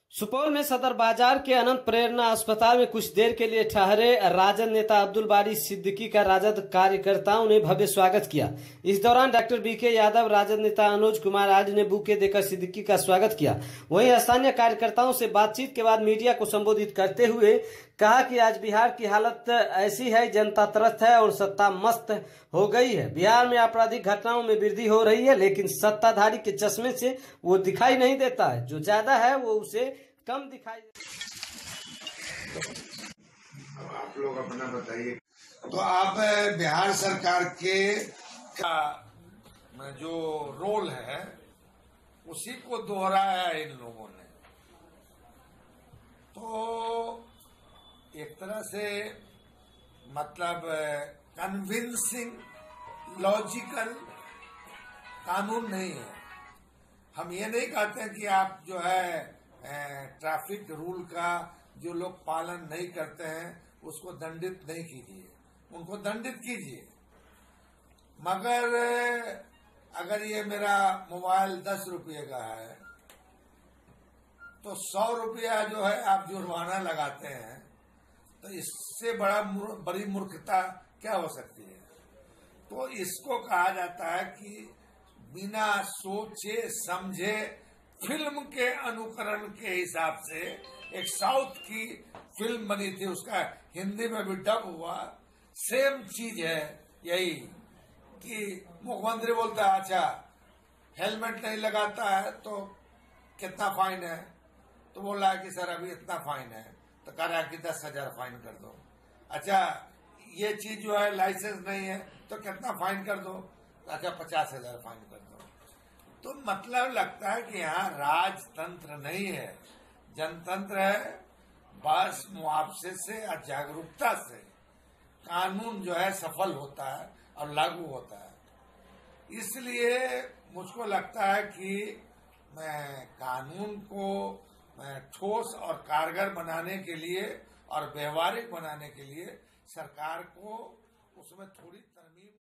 सुपौल में सदर बाजार के अनंत प्रेरणा अस्पताल में कुछ देर के लिए ठहरे राजद नेता अब्दुल बारी सिद्दीकी का राजद कार्यकर्ताओं ने भव्य स्वागत किया। इस दौरान डॉक्टर बीके यादव, राजद नेता अनुज कुमार आदि ने बुके देकर सिद्दीकी का स्वागत किया। वहीं स्थानीय कार्यकर्ताओं से बातचीत के बाद मीडिया को संबोधित करते हुए कहा कि आज बिहार की हालत ऐसी है, जनता त्रस्त है और सत्ता मस्त हो गई है। बिहार में आपराधिक घटनाओं में वृद्धि हो रही है, लेकिन सत्ताधारी के चश्मे से वो दिखाई नहीं देता है। जो ज्यादा है वो उसे कम दिखाई देता है। अब आप लोग अपना बताइए। तो आप बिहार सरकार के का जो रोल है उसी को दोहराया है इन लोगों ने। तो एक तरह से मतलब कन्विंसिंग लॉजिकल कानून नहीं है। हम ये नहीं कहते हैं कि आप जो है ट्रैफिक रूल का जो लोग पालन नहीं करते हैं उसको दंडित नहीं कीजिए, उनको दंडित कीजिए। मगर अगर ये मेरा मोबाइल 10 रुपये का है तो 100 रुपया जो है आप जुर्माना लगाते हैं, तो इससे बड़ी मूर्खता क्या हो सकती है। तो इसको कहा जाता है कि बिना सोचे समझे फिल्म के अनुकरण के हिसाब से एक साउथ की फिल्म बनी थी, उसका हिंदी में भी डब हुआ। सेम चीज है यही कि मुख्यमंत्री बोलता है अच्छा हेलमेट नहीं लगाता है तो कितना फाइन है, तो बोल रहा है कि सर अभी इतना फाइन है, तो कह रहा है कि 10,000 फाइन कर दो। अच्छा ये चीज जो है लाइसेंस नहीं है तो कितना फाइन कर दो, अच्छा 50,000 फाइन कर दो। तो मतलब लगता है कि यहाँ राजतंत्र नहीं है, जनतंत्र है। बस मुआवजे से या जागरूकता से कानून जो है सफल होता है और लागू होता है। इसलिए मुझको लगता है कि मैं कानून को ठोस और कारगर बनाने के लिए और व्यवहारिक बनाने के लिए सरकार को उसमें थोड़ी तरमीम